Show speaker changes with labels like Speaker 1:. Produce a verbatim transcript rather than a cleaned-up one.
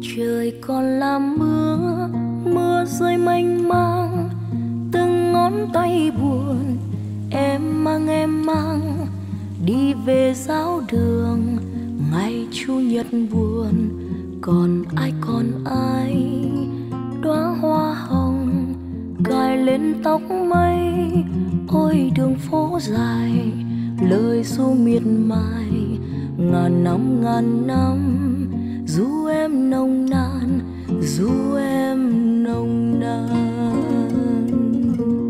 Speaker 1: Trời còn là mưa, mưa rơi mênh mang, từng ngón tay buồn em mang em mang đi về giáo đường. Ngày chủ nhật buồn, còn ai còn ai, đóa hoa hồng cài lên tóc mây. Ôi đường phố dài, lời ru miệt mài, ngàn năm ngàn năm ru em nồng nàn, ru em nồng nàn.